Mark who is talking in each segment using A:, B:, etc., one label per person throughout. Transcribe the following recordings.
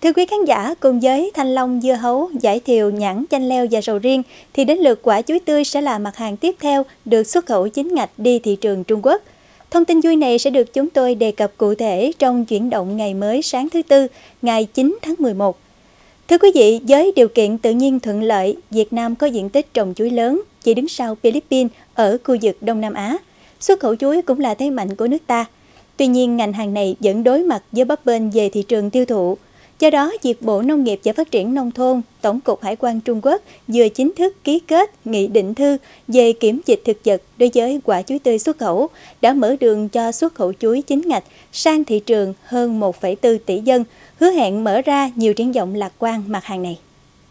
A: Thưa quý khán giả, cùng với thanh long, dưa hấu, vải thiều, nhãn, chanh leo và sầu riêng, thì đến lượt quả chuối tươi sẽ là mặt hàng tiếp theo được xuất khẩu chính ngạch đi thị trường Trung Quốc. Thông tin vui này sẽ được chúng tôi đề cập cụ thể trong chuyển động ngày mới sáng thứ Tư, ngày 9 tháng 11. Thưa quý vị, với điều kiện tự nhiên thuận lợi, Việt Nam có diện tích trồng chuối lớn, chỉ đứng sau Philippines ở khu vực Đông Nam Á. Xuất khẩu chuối cũng là thế mạnh của nước ta. Tuy nhiên, ngành hàng này vẫn đối mặt với bấp bênh về thị trường tiêu thụ. Do đó, việc Bộ Nông nghiệp và Phát triển Nông thôn, Tổng cục Hải quan Trung Quốc vừa chính thức ký kết nghị định thư về kiểm dịch thực vật đối với quả chuối tươi xuất khẩu, đã mở đường cho xuất khẩu chuối chính ngạch sang thị trường hơn 1,4 tỷ dân, hứa hẹn mở ra nhiều triển vọng lạc quan mặt hàng này.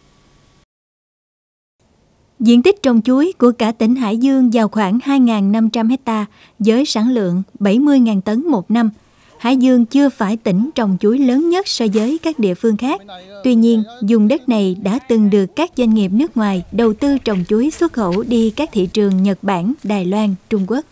A: Diện tích trồng chuối của cả tỉnh Hải Dương vào khoảng 2.500 ha, với sản lượng 70.000 tấn một năm. Hải Dương chưa phải tỉnh trồng chuối lớn nhất so với các địa phương khác. Tuy nhiên, vùng đất này đã từng được các doanh nghiệp nước ngoài đầu tư trồng chuối xuất khẩu đi các thị trường Nhật Bản, Đài Loan, Trung Quốc.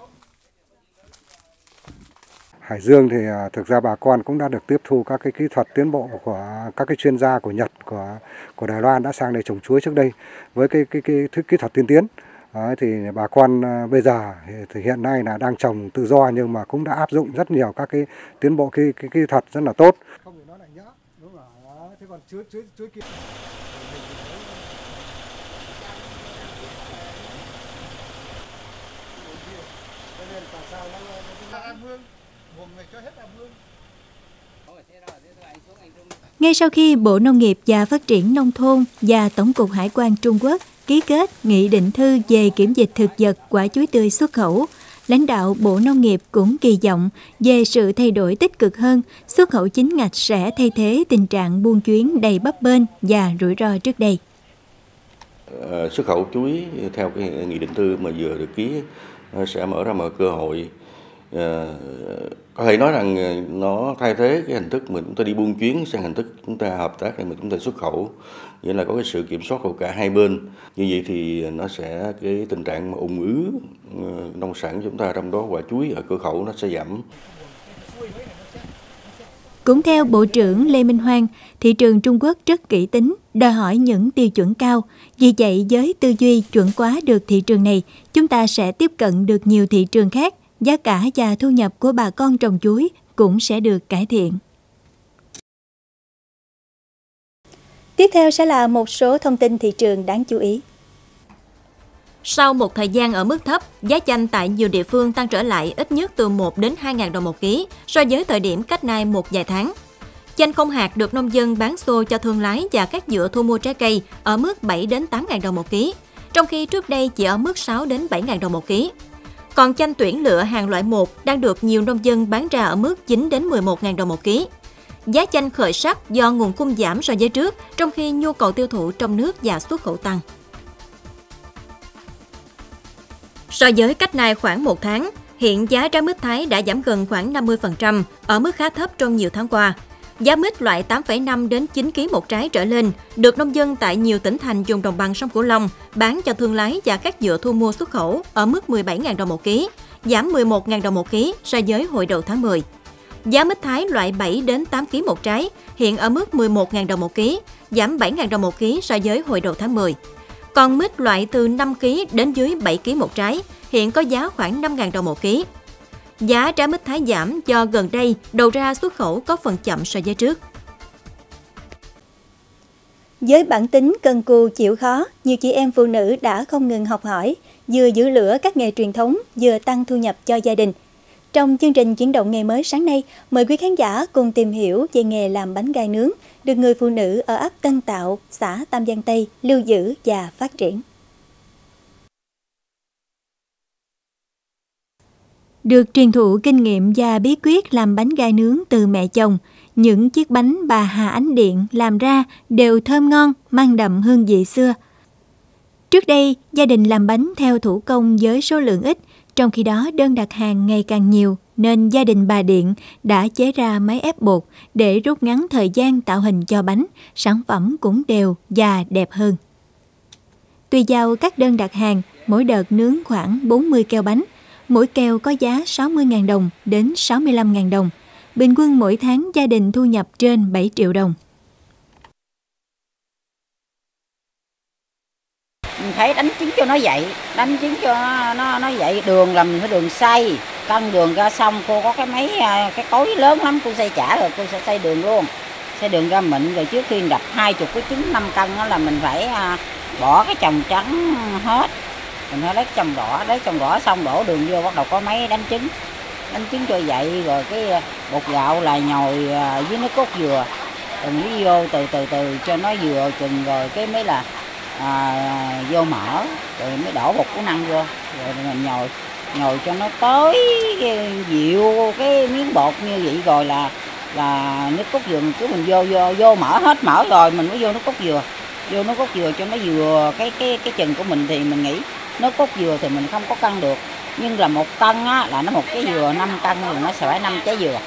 B: Hải Dương thì thực ra bà con cũng đã được tiếp thu các cái kỹ thuật tiến bộ của các cái chuyên gia của Nhật, của Đài Loan đã sang đây trồng chuối trước đây với cái kỹ thuật tiên tiến. Đấy, thì bà con bây giờ thì hiện nay là đang trồng tự do nhưng mà cũng đã áp dụng rất nhiều các cái tiến bộ kỹ thuật rất là tốt. Không thì nó lại nhỡ, đúng rồi. Thế còn chuối kia.
A: Ngay sau khi Bộ Nông nghiệp và Phát triển Nông thôn và Tổng cục Hải quan Trung Quốc ký kết nghị định thư về kiểm dịch thực vật quả chuối tươi xuất khẩu, lãnh đạo Bộ Nông nghiệp cũng kỳ vọng về sự thay đổi tích cực hơn, xuất khẩu chính ngạch sẽ thay thế tình trạng buôn chuyến đầy bấp bênh và rủi ro trước đây.
C: Xuất khẩu chuối theo cái nghị định thư mà vừa được ký sẽ mở ra một cơ hội. Có thể nói rằng nó thay thế cái hình thức mà chúng ta đi buôn chuyến sang hình thức chúng ta hợp tác để mà chúng ta xuất khẩu, nghĩa là có cái sự kiểm soát của cả hai bên. Như vậy thì nó sẽ cái tình trạng mà ùn ứ nông sản của chúng ta, trong đó quả chuối ở cửa khẩu nó sẽ giảm.
A: Cũng theo Bộ trưởng Lê Minh Hoan, thị trường Trung Quốc rất kỹ tính, đòi hỏi những tiêu chuẩn cao. Vì vậy, với tư duy chuẩn hóa được thị trường này, chúng ta sẽ tiếp cận được nhiều thị trường khác. Giá cả và thu nhập của bà con trồng chuối cũng sẽ được cải thiện. Tiếp theo sẽ là một số thông tin thị trường đáng chú ý.
D: Sau một thời gian ở mức thấp, giá chanh tại nhiều địa phương tăng trở lại ít nhất từ 1 đến 2.000 đồng một ký so với thời điểm cách nay một vài tháng. Chanh không hạt được nông dân bán xô cho thương lái và các vựa thu mua trái cây ở mức 7 đến 8.000 đồng một ký, trong khi trước đây chỉ ở mức 6 đến 7.000 đồng một ký. Còn chanh tuyển lựa hàng loại 1 đang được nhiều nông dân bán ra ở mức 9 đến 11.000 đồng một ký. Giá chanh khởi sắc do nguồn cung giảm so với trước, trong khi nhu cầu tiêu thụ trong nước và xuất khẩu tăng. So với cách này khoảng một tháng, hiện giá trái mít Thái đã giảm gần khoảng 50%, ở mức khá thấp trong nhiều tháng qua. Giá mít loại 8,5 đến 9 kg một trái trở lên được nông dân tại nhiều tỉnh thành vùng đồng bằng sông Cửu Long bán cho thương lái và các vựa thu mua xuất khẩu ở mức 17.000 đồng một ký, giảm 11.000 đồng một ký so với hồi đầu tháng 10. Giá mít Thái loại 7 đến 8 kg một trái hiện ở mức 11.000 đồng một ký, giảm 7.000 đồng một ký so với hồi đầu tháng 10. Còn mít loại từ 5 kg đến dưới 7 kg một trái hiện có giá khoảng 5.000 đồng một ký. Giá trái mít Thái giảm do gần đây đầu ra xuất khẩu có phần chậm so với trước.
A: Với bản tính cần cù chịu khó, nhiều chị em phụ nữ đã không ngừng học hỏi, vừa giữ lửa các nghề truyền thống, vừa tăng thu nhập cho gia đình. Trong chương trình chuyển động ngày mới sáng nay, mời quý khán giả cùng tìm hiểu về nghề làm bánh gai nướng, được người phụ nữ ở ấp Tân Tạo, xã Tam Giang Tây lưu giữ và phát triển. Được truyền thụ kinh nghiệm và bí quyết làm bánh gai nướng từ mẹ chồng, những chiếc bánh bà Hà Ánh Điện làm ra đều thơm ngon, mang đậm hương vị xưa. Trước đây, gia đình làm bánh theo thủ công với số lượng ít, trong khi đó đơn đặt hàng ngày càng nhiều, nên gia đình bà Điện đã chế ra máy ép bột để rút ngắn thời gian tạo hình cho bánh, sản phẩm cũng đều và đẹp hơn. Tùy vào các đơn đặt hàng, mỗi đợt nướng khoảng 40 keo bánh, mỗi keo có giá 60.000 đồng đến 65.000 đồng. Bình quân mỗi tháng gia đình thu nhập trên 7 triệu đồng.
E: phải đánh trứng cho nó dậy, đánh trứng cho nó dậy. Đường là mình phải đường xay, cân đường ra xong cô có cái cối lớn lắm, cô xay chả rồi cô sẽ xay đường luôn, xay đường ra mịn. Rồi trước khi đập 20 cái trứng 5 cân đó là mình phải bỏ cái chồng trắng hết, mình phải lấy chồng đỏ xong đổ đường vô, bắt đầu có máy đánh trứng cho dậy. Rồi cái bột gạo là nhồi với nước cốt dừa, rồi mới vô từ từ cho nó vừa chừng, rồi cái mới là vô mỡ, rồi mới đổ bột củ năng vô, rồi mình nhồi cho nó tới dịu cái miếng bột như vậy. Rồi là nước cốt dừa cứ mình vô mỡ hết mỡ rồi mình mới vô nước cốt dừa cho nó vừa cái chừng của mình. Thì mình nghĩ nước cốt dừa thì mình không có cân được, nhưng là 1 cân á, là nó 1 trái dừa 5 cân thì nó sẽ phải 5 trái dừa.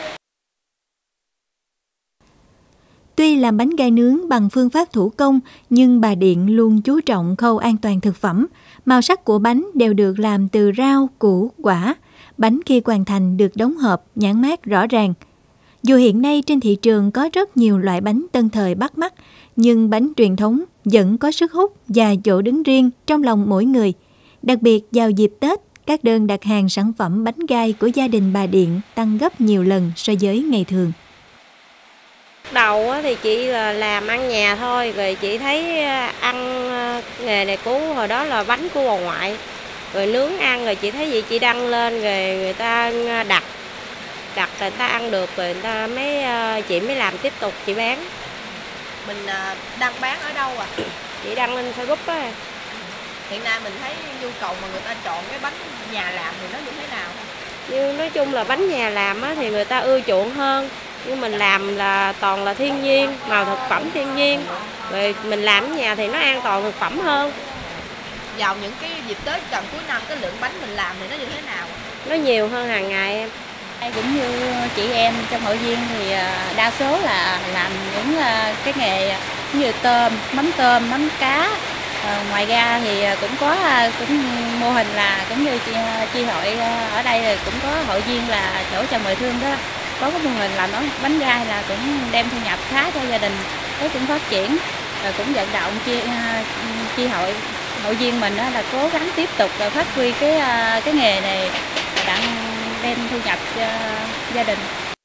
A: Tuy làm bánh gai nướng bằng phương pháp thủ công, nhưng bà Điện luôn chú trọng khâu an toàn thực phẩm. Màu sắc của bánh đều được làm từ rau, củ, quả. Bánh khi hoàn thành được đóng hộp, nhãn mác rõ ràng. Dù hiện nay trên thị trường có rất nhiều loại bánh tân thời bắt mắt, nhưng bánh truyền thống vẫn có sức hút và chỗ đứng riêng trong lòng mỗi người. Đặc biệt vào dịp Tết, các đơn đặt hàng sản phẩm bánh gai của gia đình bà Điện tăng gấp nhiều lần so với ngày thường.
F: Đầu thì chị là làm ăn nhà thôi, rồi chị thấy ăn nghề này của hồi đó là bánh của bà ngoại, rồi nướng ăn, rồi chị thấy vậy chị đăng lên, rồi người ta đặt rồi người ta ăn được, rồi người ta chị mới làm tiếp tục chị bán.
G: Mình đang bán ở đâu ạ?
F: Chị đăng lên Facebook á.
G: Hiện nay mình thấy nhu cầu mà người ta chọn cái bánh nhà làm thì nó như thế nào?
F: Nhưng nói chung là bánh nhà làm á, thì người ta ưa chuộng hơn. Nhưng mình làm là toàn là thiên nhiên, màu thực phẩm thiên nhiên. Rồi mình làm ở nhà thì nó an toàn thực phẩm hơn.
G: Vào những cái dịp Tết gần cuối năm, cái lượng bánh mình làm thì nó như thế nào?
F: Nó nhiều hơn hàng ngày em.
H: Cũng như chị em trong hội viên thì đa số là làm những cái nghề như tôm, mắm cá. Ngoài ra thì cũng có mô hình là cũng như chi hội ở đây thì cũng có hội viên là chỗ chợ Mời Thương đó, có cái mô hình làm bánh gai là cũng đem thu nhập khá cho gia đình, cũng phát triển. Rồi cũng vận động chi hội viên mình đó là cố gắng tiếp tục phát huy cái nghề này đặng đem thu nhập cho gia đình.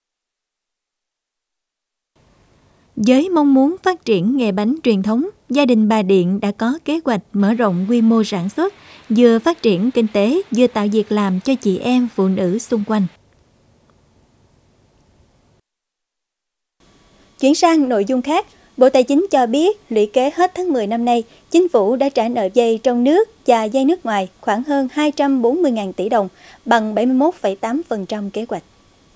A: Với mong muốn phát triển nghề bánh truyền thống, gia đình bà Điện đã có kế hoạch mở rộng quy mô sản xuất, vừa phát triển kinh tế, vừa tạo việc làm cho chị em phụ nữ xung quanh. Chuyển sang nội dung khác, Bộ Tài chính cho biết lũy kế hết tháng 10 năm nay, Chính phủ đã trả nợ vay trong nước và vay nước ngoài khoảng hơn 240.000 tỷ đồng, bằng 71,8% kế hoạch.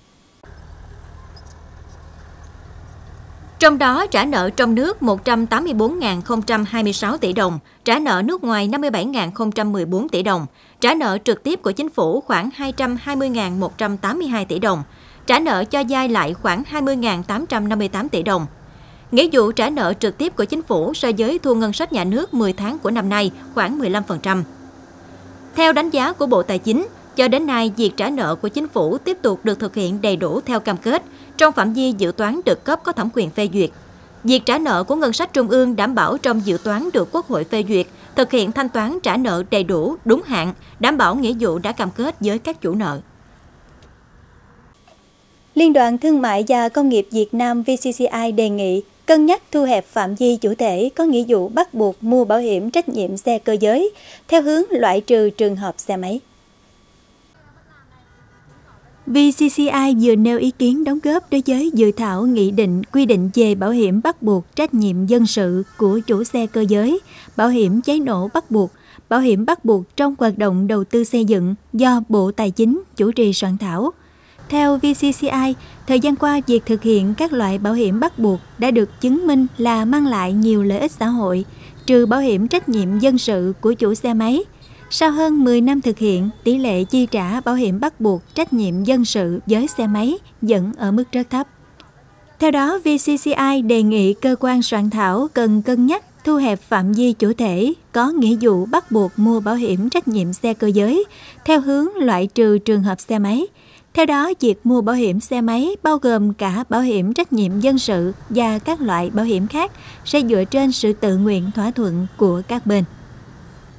D: Trong đó, trả nợ trong nước 184.026 tỷ đồng, trả nợ nước ngoài 57.014 tỷ đồng, trả nợ trực tiếp của chính phủ khoảng 220.182 tỷ đồng, trả nợ cho vay lại khoảng 20.858 tỷ đồng. Nghĩa vụ trả nợ trực tiếp của chính phủ so với thu ngân sách nhà nước 10 tháng của năm nay khoảng 15%. Theo đánh giá của Bộ Tài chính, cho đến nay, việc trả nợ của chính phủ tiếp tục được thực hiện đầy đủ theo cam kết, trong phạm vi dự toán được cấp có thẩm quyền phê duyệt. Việc trả nợ của ngân sách trung ương đảm bảo trong dự toán được Quốc hội phê duyệt, thực hiện thanh toán trả nợ đầy đủ, đúng hạn, đảm bảo nghĩa vụ đã cam kết với các chủ nợ.
A: Liên đoàn Thương mại và Công nghiệp Việt Nam VCCI đề nghị cân nhắc thu hẹp phạm vi chủ thể có nghĩa vụ bắt buộc mua bảo hiểm trách nhiệm xe cơ giới, theo hướng loại trừ trường hợp xe máy. VCCI vừa nêu ý kiến đóng góp đối với dự thảo nghị định quy định về bảo hiểm bắt buộc trách nhiệm dân sự của chủ xe cơ giới, bảo hiểm cháy nổ bắt buộc, bảo hiểm bắt buộc trong hoạt động đầu tư xây dựng do Bộ Tài chính chủ trì soạn thảo. Theo VCCI, thời gian qua việc thực hiện các loại bảo hiểm bắt buộc đã được chứng minh là mang lại nhiều lợi ích xã hội, trừ bảo hiểm trách nhiệm dân sự của chủ xe máy. Sau hơn 10 năm thực hiện, tỷ lệ chi trả bảo hiểm bắt buộc trách nhiệm dân sự với xe máy vẫn ở mức rất thấp. Theo đó, VCCI đề nghị cơ quan soạn thảo cần cân nhắc thu hẹp phạm vi chủ thể có nghĩa vụ bắt buộc mua bảo hiểm trách nhiệm xe cơ giới, theo hướng loại trừ trường hợp xe máy. Theo đó, việc mua bảo hiểm xe máy bao gồm cả bảo hiểm trách nhiệm dân sự và các loại bảo hiểm khác sẽ dựa trên sự tự nguyện thỏa thuận của các bên.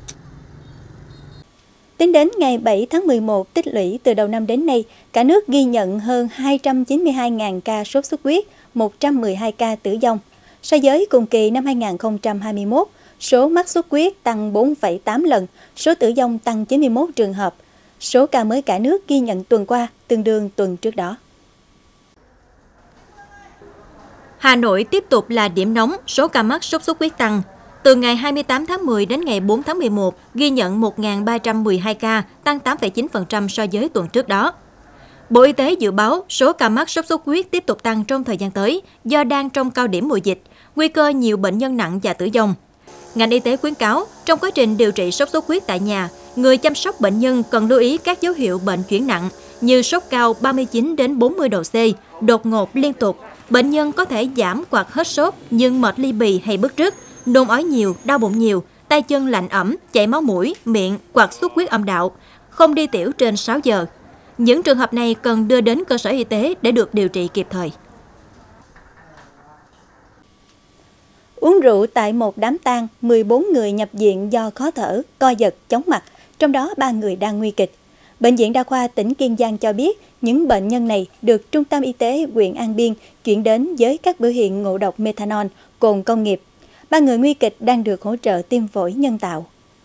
A: Tính đến ngày 7 tháng 11 tích lũy từ đầu năm đến nay, cả nước ghi nhận hơn 292.000 ca sốt xuất huyết, 112 ca tử vong. So với cùng kỳ năm 2021, số mắc xuất huyết tăng 4,8 lần, số tử vong tăng 91 trường hợp. Số ca mới cả nước ghi nhận tuần qua tương đương tuần trước đó.
D: Hà Nội tiếp tục là điểm nóng, số ca mắc sốt xuất huyết tăng. Từ ngày 28 tháng 10 đến ngày 4 tháng 11, ghi nhận 1.312 ca, tăng 8,9% so với tuần trước đó. Bộ Y tế dự báo số ca mắc sốt xuất huyết tiếp tục tăng trong thời gian tới do đang trong cao điểm mùa dịch, nguy cơ nhiều bệnh nhân nặng và tử vong. Ngành y tế khuyến cáo, trong quá trình điều trị sốt xuất huyết tại nhà, người chăm sóc bệnh nhân cần lưu ý các dấu hiệu bệnh chuyển nặng như sốt cao 39 đến 40 độ C, đột ngột liên tục. Bệnh nhân có thể giảm hoặc hết sốt nhưng mệt ly bì hay bứt rứt, nôn ói nhiều, đau bụng nhiều, tay chân lạnh ẩm, chảy máu mũi, miệng hoặc xuất huyết âm đạo, không đi tiểu trên 6 giờ. Những trường hợp này cần đưa đến cơ sở y tế để được điều trị kịp thời.
A: Uống rượu tại một đám tang, 14 người nhập viện do khó thở, co giật, chóng mặt, trong đó 3 người đang nguy kịch. Bệnh viện Đa khoa tỉnh Kiên Giang cho biết những bệnh nhân này được Trung tâm Y tế huyện An Biên chuyển đến với các biểu hiện ngộ độc methanol, cồn công nghiệp. 3 người nguy kịch đang được hỗ trợ tim phổi nhân tạo.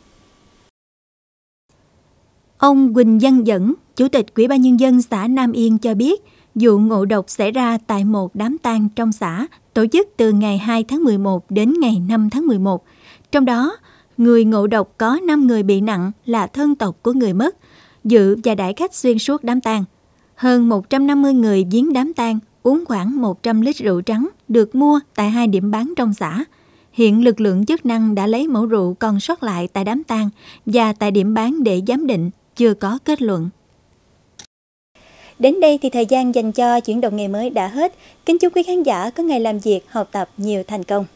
A: Ông Quỳnh Văn Dẫn, Chủ tịch Ủy ban Nhân dân xã Nam Yên cho biết, vụ ngộ độc xảy ra tại một đám tang trong xã tổ chức từ ngày 2 tháng 11 đến ngày 5 tháng 11. Trong đó, người ngộ độc có 5 người bị nặng là thân tộc của người mất, dự và đãi khách xuyên suốt đám tang. Hơn 150 người viếng đám tang uống khoảng 100 lít rượu trắng được mua tại 2 điểm bán trong xã. Hiện lực lượng chức năng đã lấy mẫu rượu còn sót lại tại đám tang và tại điểm bán để giám định, chưa có kết luận. Đến đây thì thời gian dành cho chuyển động nghề mới đã hết. Kính chúc quý khán giả có ngày làm việc, học tập nhiều thành công.